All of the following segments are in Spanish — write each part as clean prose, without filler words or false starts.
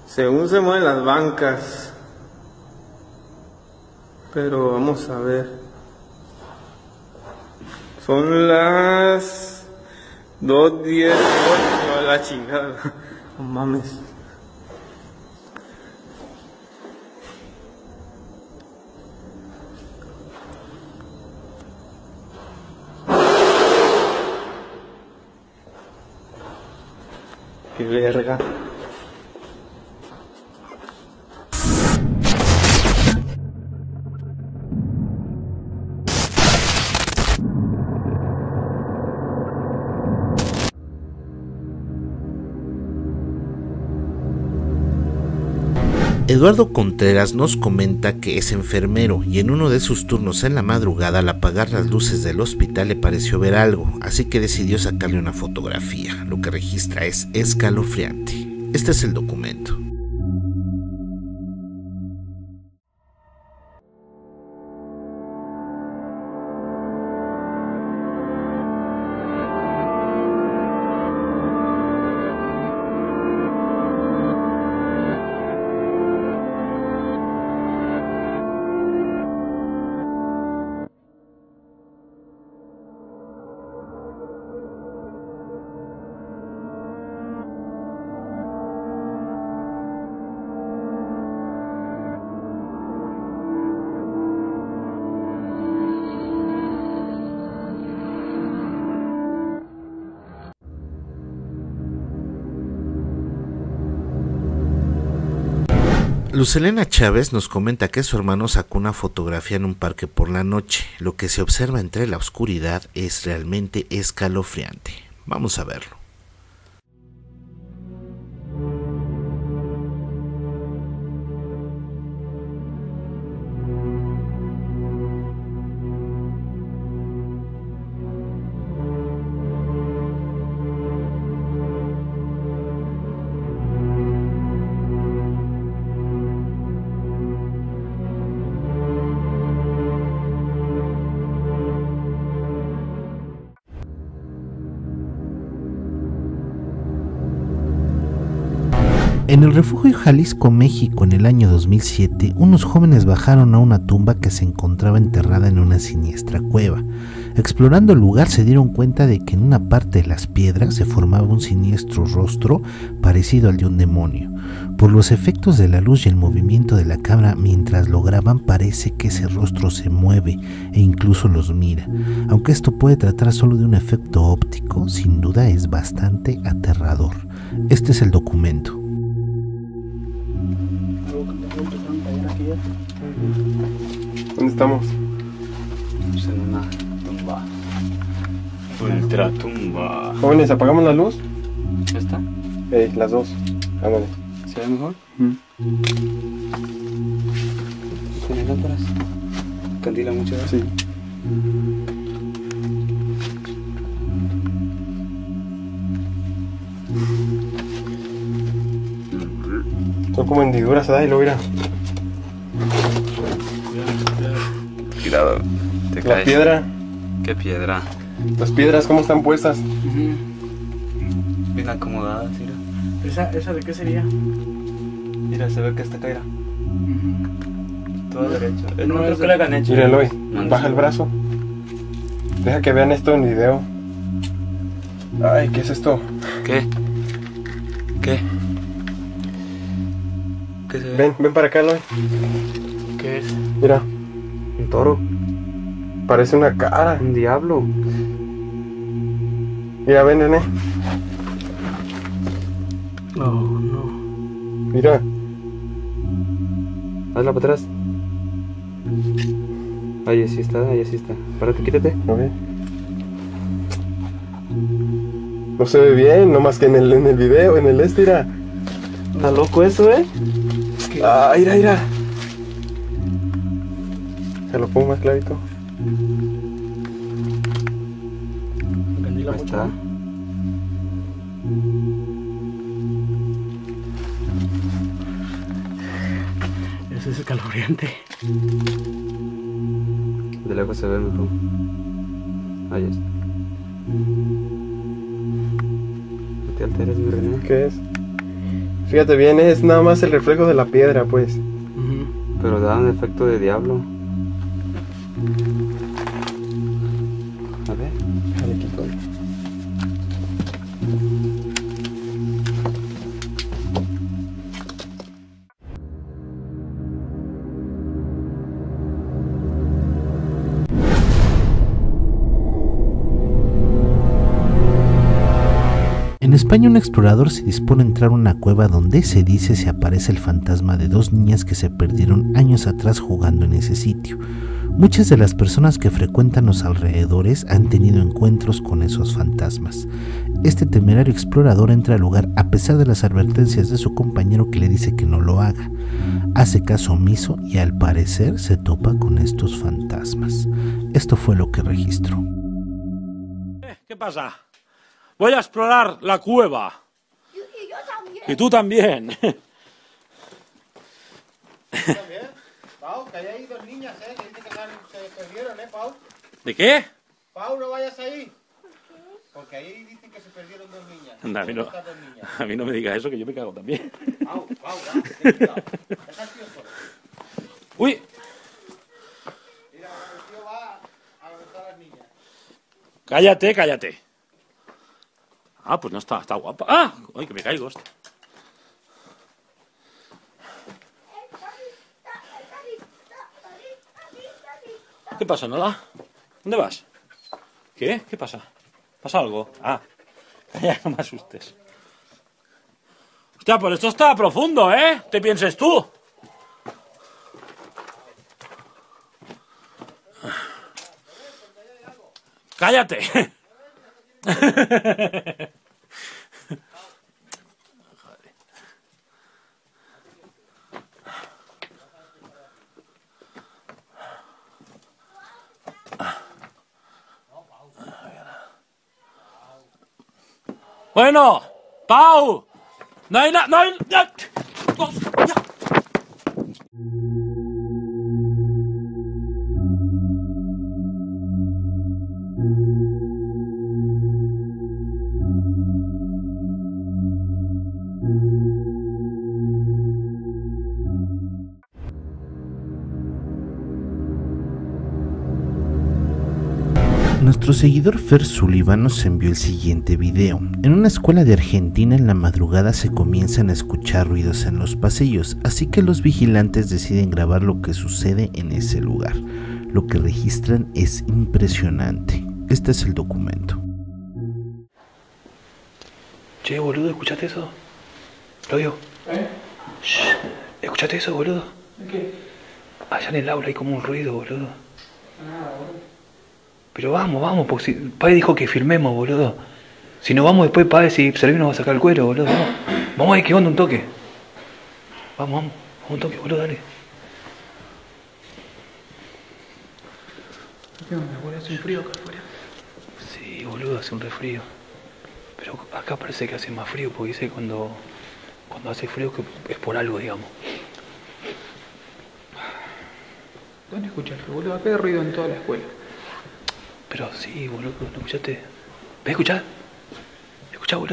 Según se mueven las bancas. Pero vamos a ver. Son las 2:10. No, la chingada. No mames. Qué verga. Eduardo Contreras nos comenta que es enfermero y en uno de sus turnos en la madrugada al apagar las luces del hospital le pareció ver algo, así que decidió sacarle una fotografía. Lo que registra es escalofriante. Este es el documento. Lucelena Chávez nos comenta que su hermano sacó una fotografía en un parque por la noche. Lo que se observa entre la oscuridad es realmente escalofriante. Vamos a verlo. En el refugio Jalisco, México, en el año 2007, unos jóvenes bajaron a una tumba que se encontraba enterrada en una siniestra cueva. Explorando el lugar se dieron cuenta de que en una parte de las piedras se formaba un siniestro rostro parecido al de un demonio. Por los efectos de la luz y el movimiento de la cámara mientras lo graban, parece que ese rostro se mueve e incluso los mira. Aunque esto puede tratar solo de un efecto óptico, sin duda es bastante aterrador. Este es el documento. ¿Dónde estamos? Estamos en una tumba. Ultratumba. Jóvenes, ¿apagamos la luz? ¿Ya está? Las dos. Ándale. ¿Se ve mejor? ¿Tiene lámparas? ¿Candila mucho? Sí. Son como hendiduras, ¿verdad? Y luego mira. Cuidado, te La caes. piedra. ¿Qué piedra? Las piedras, ¿cómo están puestas? Bien acomodadas, mira. ¿Esa de qué sería? Mira, se ve que está caída. Todo derecho. No, No creo es que la hagan hecho. Mira, Eloy, No, baja el brazo. Deja que vean esto en video. Ay, ¿qué es esto? ¿Qué? ¿Qué? ¿Qué se ve? Ven para acá, Eloy. ¿Qué es? Mira, Un toro. parece una cara. Un diablo. Mira, ven, nene. No. Mira. Hazla para atrás. Ahí sí está. Párate, quítate. A ver. No se ve bien, no más que en el video, en el mira. Está loco eso, Ah, mira. Se lo pongo más clarito. Candila Ahí mucho. está. Eso es escalofriante. De lejos se ve mejor. Ahí está. No te alteres, mi René. ¿Qué es? Fíjate bien, es nada más el reflejo de la piedra, pues. Pero da un efecto de diablo. A ver. Déjale quito. En España, un explorador se dispone a entrar a una cueva donde se dice se aparece el fantasma de dos niñas que se perdieron años atrás jugando en ese sitio. Muchas de las personas que frecuentan los alrededores han tenido encuentros con esos fantasmas. Este temerario explorador entra al lugar a pesar de las advertencias de su compañero que le dice que no lo haga. Hace caso omiso y al parecer se topa con estos fantasmas. Esto fue lo que registró. ¿Qué pasa? Voy a explorar la cueva. Y yo también. Y tú también. También. Pau, que hay ahí dos niñas, que dicen que se perdieron, Pau. ¿De qué? Pau, no vayas ahí. Porque ahí dicen que se perdieron dos niñas. Anda, ¿Dónde están dos niñas? a mí no me digas eso, que yo me cago también. Pau, ten cuidado. Deja al tío solo. Uy, Mira, el tío va a buscar a las niñas. cállate, cállate. Ah, pues no está guapa. ¡Ah! ¡Ay, que me caigo! Hostia. ¿Qué pasa, Nola? ¿Dónde vas? ¿Qué? ¿Qué pasa? ¿Pasa algo? Ah, ya no me asustes. Hostia, pues esto está profundo, ¿eh? ¿Te pienses tú? ¡Cállate! Bueno, Pau, no hay nada, no hay... Ya. Nuestro seguidor Fer Sullivan nos envió el siguiente video. En una escuela de Argentina en la madrugada se comienzan a escuchar ruidos en los pasillos, así que los vigilantes deciden grabar lo que sucede en ese lugar. Lo que registran es impresionante. Este es el documento. Che, boludo, ¿escuchaste eso? Claudio. Shh, ¿escuchaste eso, boludo? ¿Qué? Allá en el aula hay como un ruido, boludo. Pero vamos, porque si... Padre dijo que filmemos, boludo. Si no vamos después, padre, si Servín nos va a sacar el cuero, boludo. Vamos a ver qué onda un toque. Vamos un toque, boludo, dale. ¿Qué onda, boludo? ¿Hace un frío acá afuera? Sí, boludo, hace un refrío. Pero acá parece que hace más frío, porque dice cuando hace frío que es por algo, digamos. ¿Dónde escuchaste, boludo? Acá hay ruido en toda la escuela. Pero sí, boludo, ¿no escuchaste? ¿Ves, escuchá? ¿Escuchá, boludo?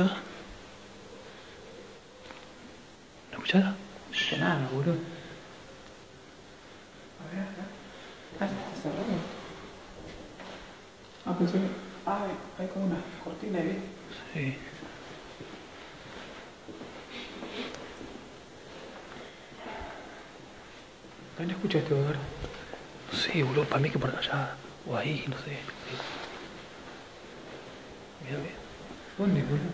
¿No escuchás? No escuché nada, boludo. A ver, acá. Ah, está cerrado. Ah, pensé que... Ah, hay como una cortina ahí. Sí. ¿Dónde escuchaste, boludo? Sí, boludo, para mí que por allá, o ahí, no sé. Mira, ve. ¿Dónde, boludo?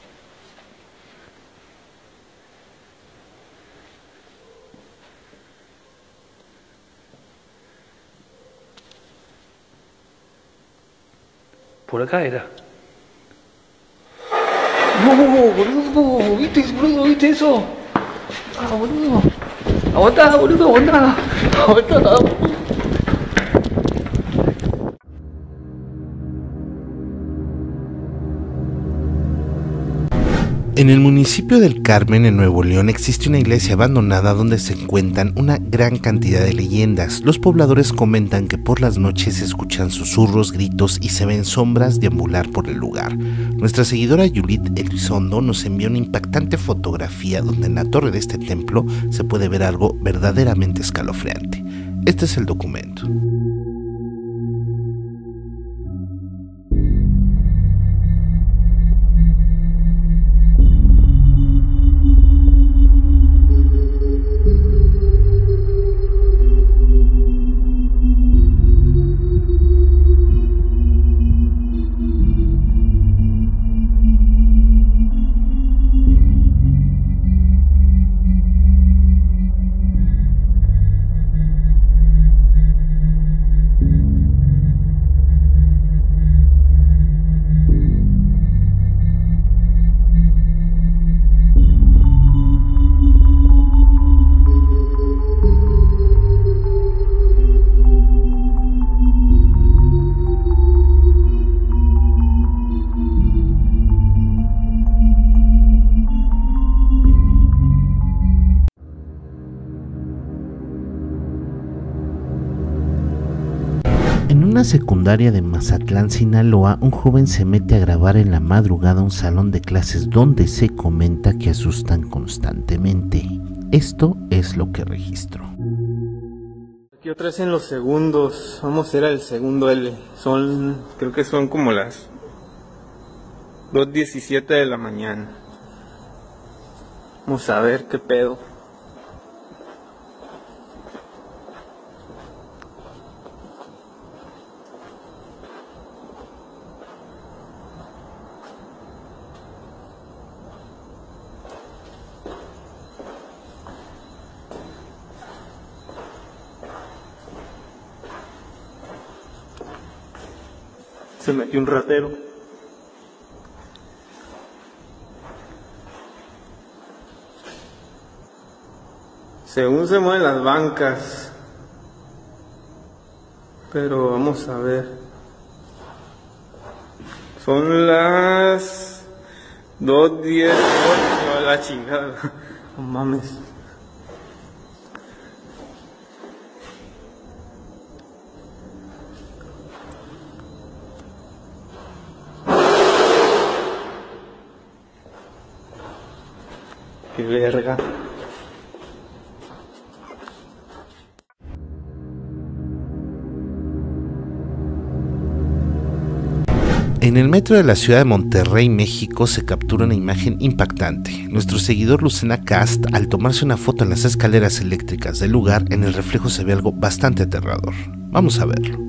Por acá era. No, boludo, ¿viste eso? Ah, boludo. Aguantá, boludo, aguantá. En el municipio del Carmen, en Nuevo León, existe una iglesia abandonada donde se encuentran una gran cantidad de leyendas. Los pobladores comentan que por las noches se escuchan susurros, gritos y se ven sombras deambular por el lugar. Nuestra seguidora Yulit Elizondo nos envió una impactante fotografía donde en la torre de este templo se puede ver algo verdaderamente escalofriante. Este es el documento. En una secundaria de Mazatlán, Sinaloa, un joven se mete a grabar en la madrugada un salón de clases donde se comenta que asustan constantemente. Esto es lo que registró. Aquí otra vez en los segundos. Vamos a ir al segundo L. Creo que son como las 2:17 de la mañana. Vamos a ver qué pedo. Se metió un ratero. Según se mueven las bancas. Pero vamos a ver. Son las 2:10. A la chingada. No mames. Qué verga. En el metro de la ciudad de Monterrey, México, se captura una imagen impactante. Nuestro seguidor Lucena Cast, al tomarse una foto en las escaleras eléctricas del lugar, en el reflejo se ve algo bastante aterrador. Vamos a verlo.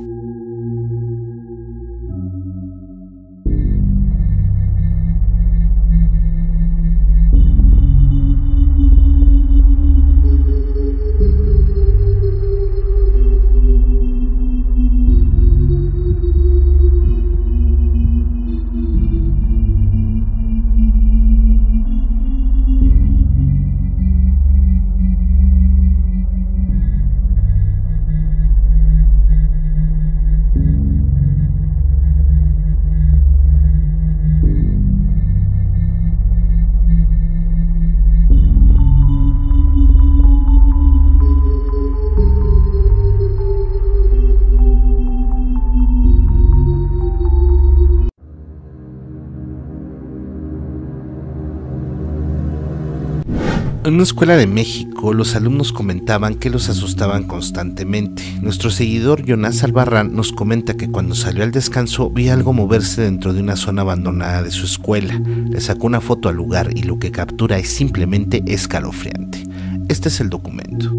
En una escuela de México, los alumnos comentaban que los asustaban constantemente. Nuestro seguidor Jonás Albarrán nos comenta que cuando salió al descanso vio algo moverse dentro de una zona abandonada de su escuela. Le sacó una foto al lugar y lo que captura es simplemente escalofriante. Este es el documento.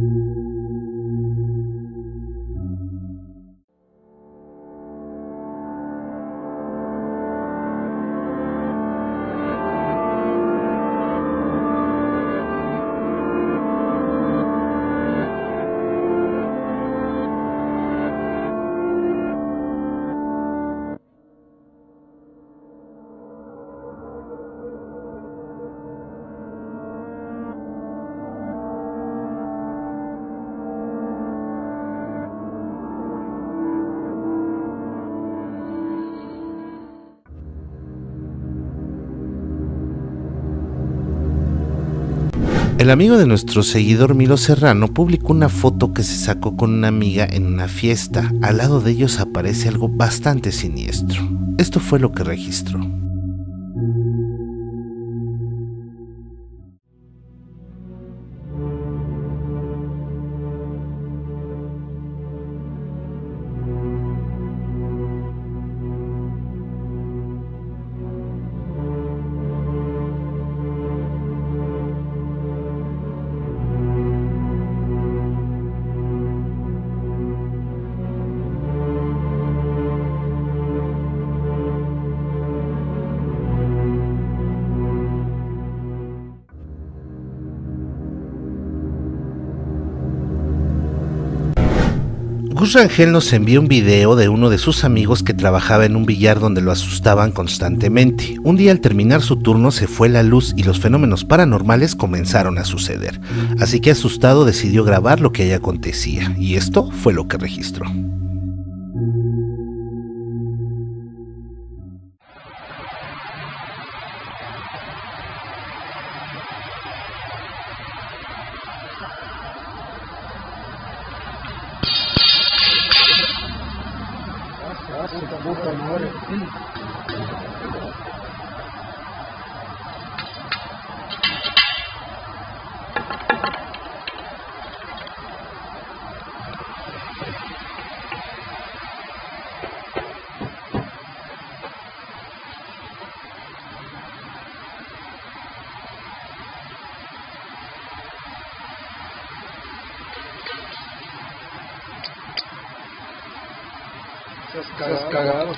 El amigo de nuestro seguidor Milo Serrano publicó una foto que se sacó con una amiga en una fiesta. Al lado de ellos aparece algo bastante siniestro. Esto fue lo que registró. Gus Rangel nos envió un video de uno de sus amigos que trabajaba en un billar donde lo asustaban constantemente. Un día al terminar su turno se fue la luz y los fenómenos paranormales comenzaron a suceder. Así que asustado decidió grabar lo que allí acontecía, y esto fue lo que registró. Estás cagado.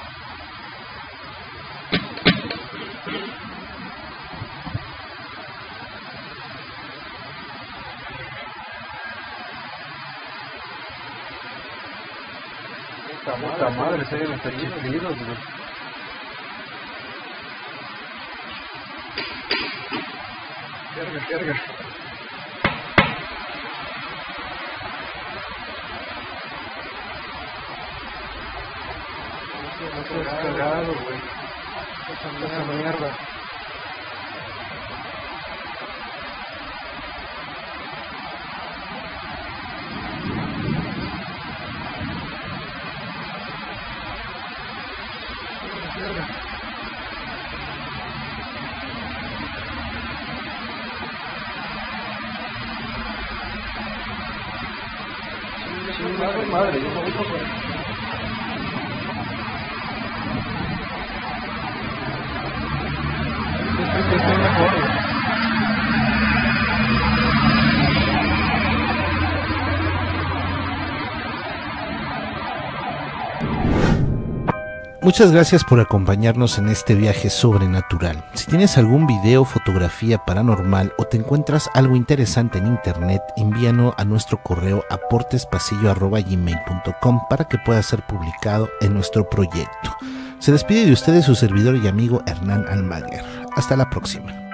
Puta madre, se deben estar chiflidos, güey. Verga. Estás cagado, güey. Esa mierda. Madre, yo me voy por ahí. Muchas gracias por acompañarnos en este viaje sobrenatural. Si tienes algún video, fotografía paranormal o te encuentras algo interesante en internet, envíanos a nuestro correo aportespasillo@gmail.com para que pueda ser publicado en nuestro proyecto. Se despide de ustedes su servidor y amigo Hernán Almaguer. Hasta la próxima.